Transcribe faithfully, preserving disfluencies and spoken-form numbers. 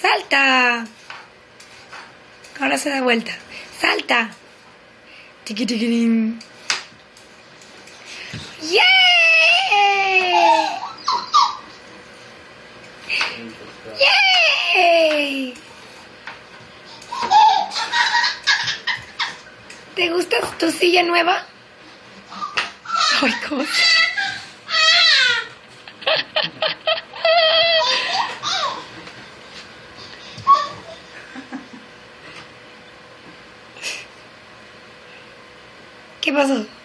¡Salta! Ahora se da vuelta. ¡Salta! Tiqui tiquirín. ¡Yay! ¡Yay! ¿Te gusta tu silla nueva? ¡Ay, cosa! ¿Qué pasó?